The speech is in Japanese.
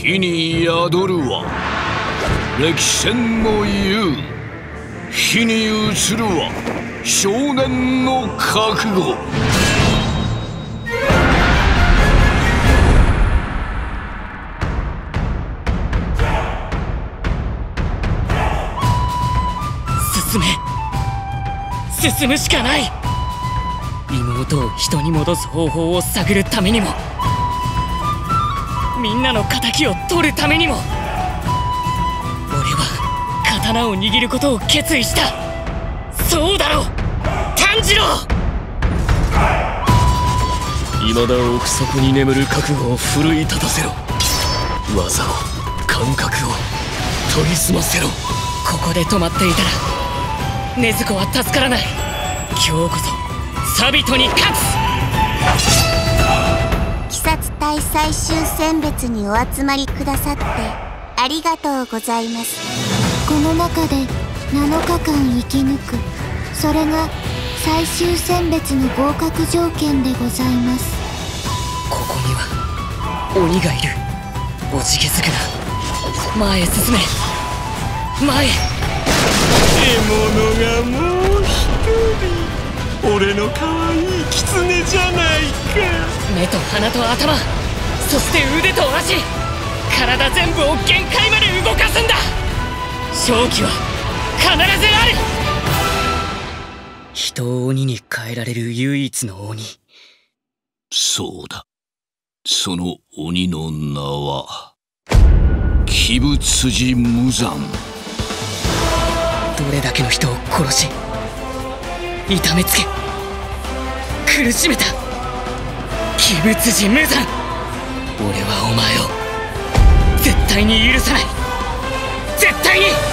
火に宿るは歴戦の雄、火に移るは少年の覚悟。 進むしかない。妹を人に戻す方法を探るためにも、みんなの仇を取るためにも、俺は刀を握ることを決意した。そうだろう炭治郎。 未だ奥底に眠る覚悟を奮い立たせろ。技を感覚を研ぎ澄ませろ。 ここで止まっていたら禰豆子は助からない。今日こそサビトに勝つ。 鬼殺隊最終選別にお集まりくださってありがとうございます。 この中で7日間生き抜く、それが最終選別の合格条件でございます。 ここには鬼がいる。おじけづくな。前へ進め。前へ。 獲物がもう一人。俺の可愛い狐じゃないか。 目と鼻と頭、そして腕と足、体全部を限界まで動かすんだ。勝機は必ずある。人を鬼に変えられる唯一の鬼。 そうだ、その鬼の名は鬼舞辻無惨。 どれだけの人を殺し、痛めつけ、苦しめた鬼舞辻無惨。俺はお前を絶対に許さない。絶対に。